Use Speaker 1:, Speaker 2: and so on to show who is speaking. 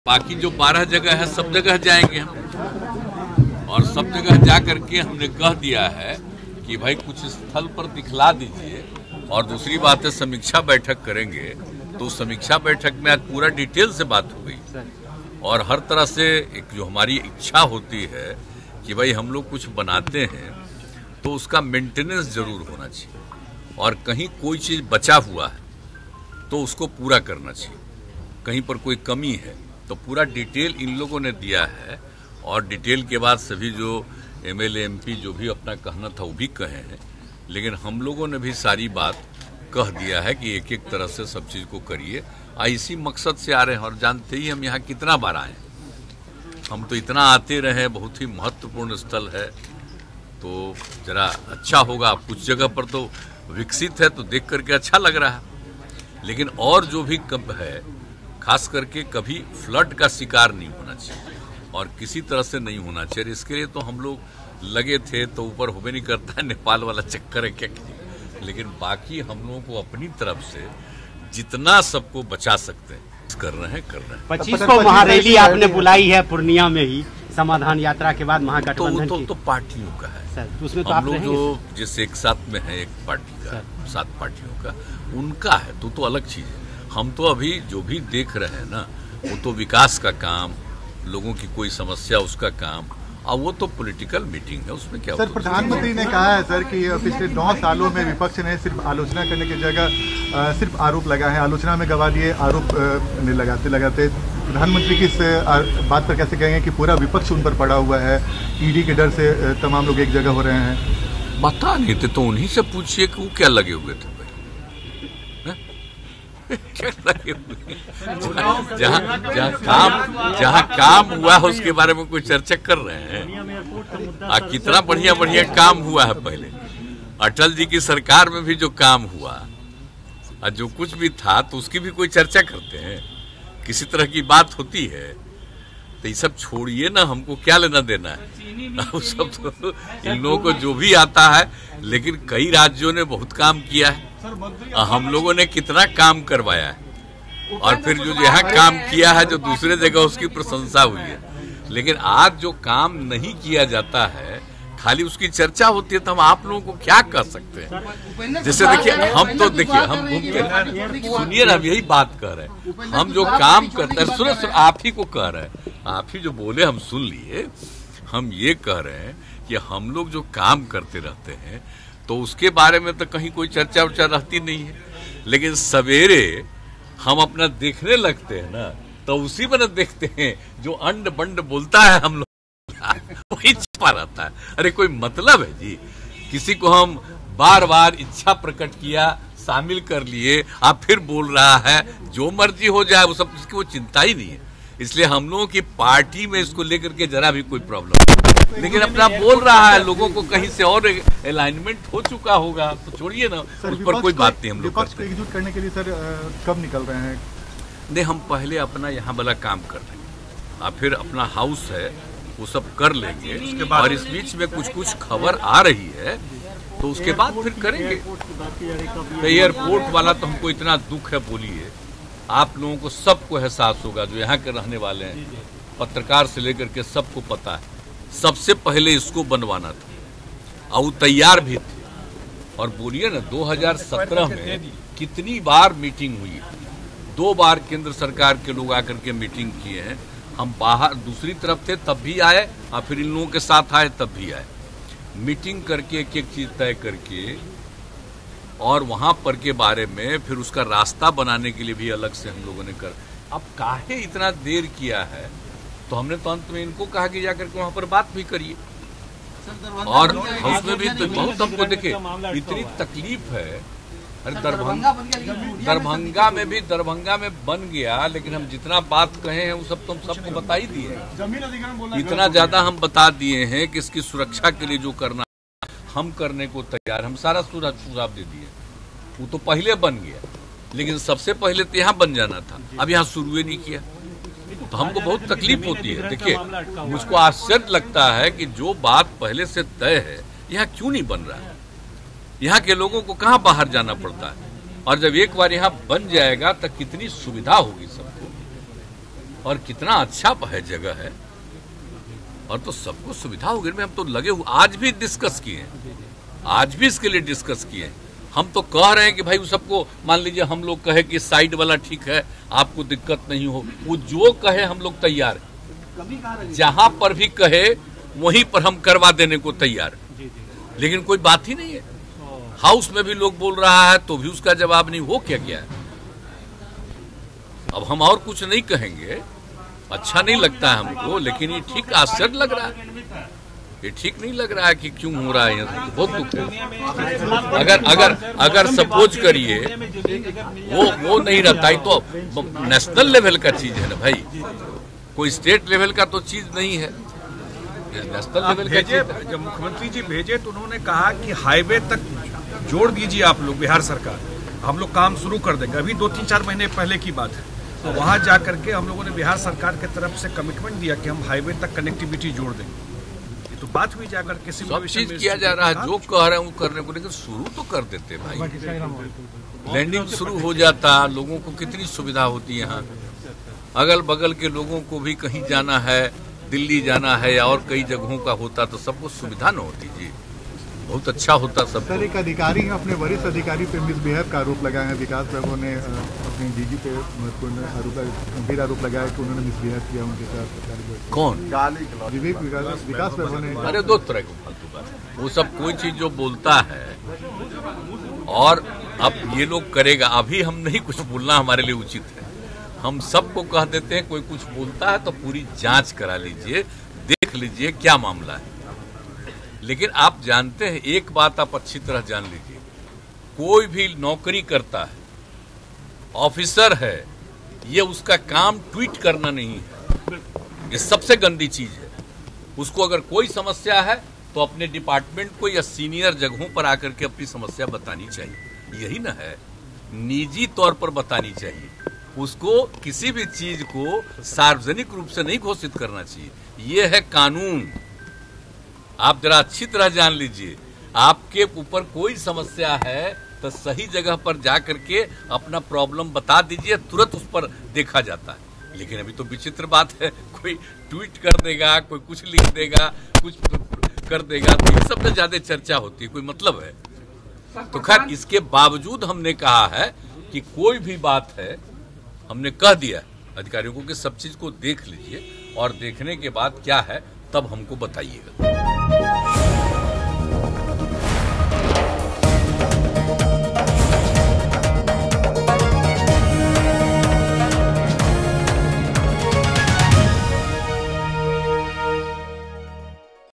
Speaker 1: बाकी जो 12 जगह है सब जगह जाएंगे हम, और सब जगह जा करके हमने कह दिया है कि भाई कुछ स्थल पर दिखला दीजिए। और दूसरी बात है समीक्षा बैठक करेंगे, तो समीक्षा बैठक में आज पूरा डिटेल से बात हो गई और हर तरह से एक जो हमारी इच्छा होती है कि भाई हम लोग कुछ बनाते हैं तो उसका मेंटेनेंस जरूर होना चाहिए, और कहीं कोई चीज़ बचा हुआ है तो उसको पूरा करना चाहिए, कहीं पर कोई कमी है तो पूरा डिटेल इन लोगों ने दिया है। और डिटेल के बाद सभी जो एमएलए एमपी जो भी अपना कहना था वो भी कहे हैं, लेकिन हम लोगों ने भी सारी बात कह दिया है कि एक एक तरह से सब चीज़ को करिए। इसी मकसद से आ रहे हैं, और जानते ही हम यहाँ कितना बार आए, हम तो इतना आते रहे, बहुत ही महत्वपूर्ण स्थल है, तो जरा अच्छा होगा। कुछ जगह पर तो विकसित है तो देख करके अच्छा लग रहा है, लेकिन और जो भी कम है खास करके कभी फ्लड का शिकार नहीं होना चाहिए और किसी तरह से नहीं होना चाहिए। इसके लिए तो हम लोग लगे थे, तो ऊपर होबे नहीं करता है, नेपाल वाला चक्कर है क्या, लेकिन बाकी हम लोगों को अपनी तरफ से जितना सबको बचा सकते हैं कर रहे हैं।
Speaker 2: 25 को महारैली आपने बुलाई है पूर्णिया में ही, समाधान यात्रा के बाद महागठबंधन
Speaker 1: तो पार्टियों का है
Speaker 2: सर, तो उसमें तो
Speaker 1: हम लोग जो जिस एक साथ में है, एक पार्टी का 7 पार्टियों का उनका है तो अलग चीज है। हम तो अभी जो भी देख रहे हैं ना, वो तो विकास का काम, लोगों की कोई समस्या उसका काम, और वो तो पॉलिटिकल मीटिंग है, उसमें क्या।
Speaker 3: सर, प्रधानमंत्री ने कहा है सर कि पिछले 9 सालों में विपक्ष ने सिर्फ आलोचना करने की जगह सिर्फ आरोप लगा है, आलोचना में गवा दिए, आरोप लगाते प्रधानमंत्री की इस बात पर कैसे कहेंगे कि पूरा विपक्ष उन पर पड़ा हुआ है, ईडी के डर से तमाम लोग एक जगह हो रहे हैं।
Speaker 1: बता नहीं थे तो उन्हीं से पूछिए कि वो क्या लगे हुए थे जहाँ काम हुआ है उसके बारे में कोई चर्चा कर रहे हैं। कितना बढ़िया बढ़िया काम हुआ है। पहले अटल जी की सरकार में भी जो काम हुआ और जो कुछ भी था तो उसकी भी कोई चर्चा करते हैं, किसी तरह की बात होती है। तो ये सब छोड़िए ना, हमको क्या लेना देना है सब तो इन लोगों को जो भी आता है। लेकिन कई राज्यों ने बहुत काम किया है, हम लोगों ने कितना काम करवाया है, और फिर जो यहाँ काम किया है जो दूसरे जगह उसकी प्रशंसा हुई है। लेकिन आज जो काम नहीं किया जाता है, खाली उसकी चर्चा होती है, तो हम आप लोगों को क्या कर सकते हैं। जैसे देखिए हम हम घूमते, सुनिए ना, हम यही बात कर रहे हैं, हम जो काम करते हैं, सुनो आप ही को कह रहे हैं, आप ही जो बोले हम सुन लिए। हम ये कह रहे हैं कि हम लोग जो काम करते रहते हैं तो उसके बारे में तो कहीं कोई चर्चा उर्चा रहती नहीं है, लेकिन सवेरे हम अपना देखने लगते हैं ना, तो उसी में न देखते हैं जो अंड बंड बोलता है हम लोग वही छिपा रहता है। अरे कोई मतलब है जी, किसी को हम बार बार इच्छा प्रकट किया, शामिल कर लिए, आप फिर बोल रहा है, जो मर्जी हो जाए वो सब, इसकी वो चिंता ही नहीं है। इसलिए हम लोगों की पार्टी में इसको लेकर के जरा भी कोई प्रॉब्लम नहीं, लेकिन अपना बोल रहा है, लोगों को कहीं से और अलाइनमेंट हो चुका होगा तो छोड़िए ना, उस पर कोई बात नहीं। हम लोग
Speaker 3: एकजुट करने के लिए सर कब निकल रहे हैं?
Speaker 1: नहीं, हम पहले अपना यहाँ वाला काम कर रहे हैं, और फिर अपना हाउस है वो सब कर लेंगे, और इस बीच में कुछ खबर आ रही है तो उसके बाद फिर करेंगे। तो एयरपोर्ट वाला तो हमको इतना दुख है, बोलिए आप लोगों को सबको एहसास होगा, जो यहाँ के रहने वाले हैं, पत्रकार से लेकर के सबको पता है, सबसे पहले इसको बनवाना था और वो तैयार भी थे। और बोलिए ना 2017 में कितनी बार मीटिंग हुई, 2 बार केंद्र सरकार के लोग आकर के मीटिंग किए हैं। हम बाहर दूसरी तरफ थे तब भी आए, और फिर इन लोगों के साथ आए तब भी आए, मीटिंग करके एक एक चीज तय करके, और वहां पर के बारे में फिर उसका रास्ता बनाने के लिए भी अलग से हम लोगों ने कर। अब काहे इतना देर किया है, तो हमने तो अंत में इनको कहा कि जाकर के वहां पर बात भी करिए, और उसमें भी तो बहुत हमको देखे इतनी तकलीफ है। अरे दरभंगा में बन गया, लेकिन हम जितना बात कहे हैं वो सब तो हम सबको बता ही दिए। इतना ज्यादा हम बता दिए हैं कि इसकी सुरक्षा के लिए जो करना हम करने को तैयार, हम सारा सुझाव दे दिए। वो तो पहले बन गया, लेकिन सबसे पहले तो यहाँ बन जाना था, अब यहाँ शुरू ही नहीं किया, तो हमको बहुत तकलीफ होती है। देखिए मुझको आश्चर्य लगता है कि जो बात पहले से तय है यहाँ क्यों नहीं बन रहा है। यहाँ के लोगों को कहाँ बाहर जाना पड़ता है, और जब एक बार यहाँ बन जाएगा तो कितनी सुविधा होगी सबको। और कितना अच्छा है जगह है, और तो सबको सुविधा हो गई। में हम तो लगे हुए, आज भी डिस्कस किए हैं, आज भी इसके लिए डिस्कस किए हैं। हम तो कह रहे हैं कि भाई सबको, मान लीजिए हम लोग कहे कि साइड वाला ठीक है, आपको दिक्कत नहीं हो, वो जो कहे हम लोग तैयार हैं। जहां पर भी कहे वहीं पर हम करवा देने को तैयार हैं। लेकिन कोई बात ही नहीं है। हाउस में भी लोग बोल रहा है तो भी उसका जवाब नहीं। हो क्या है? अब हम और कुछ नहीं कहेंगे, अच्छा नहीं लगता है हमको, लेकिन ये ठीक आश्चर्य लग रहा है। ये ठीक नहीं लग रहा है कि क्यों हो रहा है। यहाँ बहुत दुख है। अगर सपोज करिए वो नहीं रहता है तो नेशनल लेवल का चीज है ना भाई, कोई स्टेट लेवल का तो चीज नहीं है, नेशनल लेवल का चीज है।
Speaker 4: जब मुख्यमंत्री जी भेजे तो उन्होंने कहा कि हाईवे तक जोड़ दीजिए आप लोग, बिहार सरकार, हम लोग काम शुरू कर देंगे। अभी 2-3-4 महीने पहले की बात है। तो वहां जाकर के हम लोगों ने बिहार सरकार की तरफ से कमिटमेंट दिया कि हम हाईवे तक कनेक्टिविटी जोड़ देंगे। तो बात हुई जाकर के
Speaker 1: सब चीज किया जा रहा है, जो कह रहे हैं वो करने को, लेकिन शुरू तो कर देते भाई। लैंडिंग शुरू हो जाता, लोगों को कितनी सुविधा होती है। यहाँ अगल बगल के लोगों को भी कहीं जाना है, दिल्ली जाना है या और कई जगहों का होता तो सबको सुविधा न होती जी, बहुत अच्छा होता सब।
Speaker 3: सर, एक अधिकारी अपने वरिष्ठ अधिकारी पे मिसबिहेव का आरोप लगाया है। विकास बाबू ने अपने डीजी पे महत्वपूर्ण गंभीर आरोप लगाया कि उन्होंने मिसबिहेव किया उनके साथ।
Speaker 1: कौन?
Speaker 3: विकास बाबू ने।
Speaker 1: अरे दो तरह की फालतू बात, वो सब कोई चीज जो बोलता है और अब ये लोग करेगा, अभी हम नहीं कुछ बोलना हमारे लिए उचित है। हम सबको कह देते हैं कोई कुछ बोलता है तो पूरी जांच करा लीजिए, देख लीजिए क्या मामला है। लेकिन आप जानते हैं, एक बात आप अच्छी तरह जान लीजिए, कोई भी नौकरी करता है, ऑफिसर है, ये उसका काम ट्वीट करना नहीं है। ये सबसे गंदी चीज है। उसको अगर कोई समस्या है तो अपने डिपार्टमेंट को या सीनियर जगहों पर आकर के अपनी समस्या बतानी चाहिए। यही ना है, निजी तौर पर बतानी चाहिए। उसको किसी भी चीज को सार्वजनिक रूप से नहीं घोषित करना चाहिए। ये है कानून। आप जरा अच्छी तरह जान लीजिए, आपके ऊपर कोई समस्या है तो सही जगह पर जाकर के अपना प्रॉब्लम बता दीजिए, तुरंत उस पर देखा जाता है। लेकिन अभी तो विचित्र बात है, कोई ट्वीट कर देगा, कोई कुछ लिख देगा, कुछ कर देगा, तो इन सब में ज्यादा चर्चा होती है, कोई मतलब है। तो खैर, इसके बावजूद हमने कहा है कि कोई भी बात है, हमने कह दिया अधिकारियों को कि सब चीज को देख लीजिए और देखने के बाद क्या है तब हमको बताइएगा।